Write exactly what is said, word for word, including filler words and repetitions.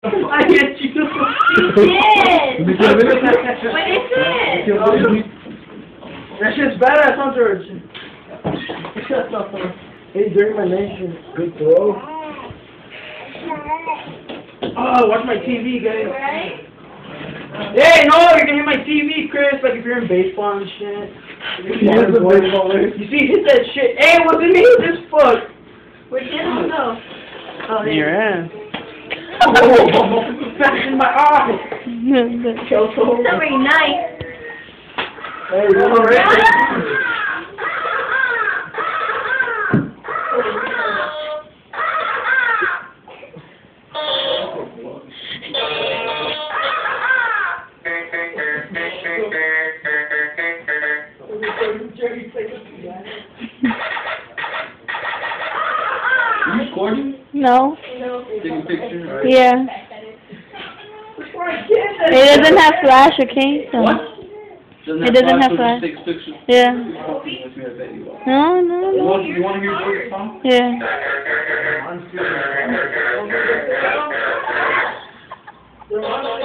I get you. You did! What is it? That shit's badass, huh, George? Hey, during my nation. Good throw. Oh, watch my T V, guys. Right? Hey, no, you're gonna hit my T V, Chris. Like if you're in baseball and shit. You're the baseballer. You see, hit that shit. Hey, what's in me? This fuck. Where'd you go? Oh, there. Your ass. Oh, back in my eye. It's very nice. Hey, you're alright. Are you recording? No. Taking pictures? Right. Yeah. It doesn't have flash, okay? So. What? It doesn't have flash. Takes pictures? Yeah. No, no, You no. want, you want to hear George's song? Yeah.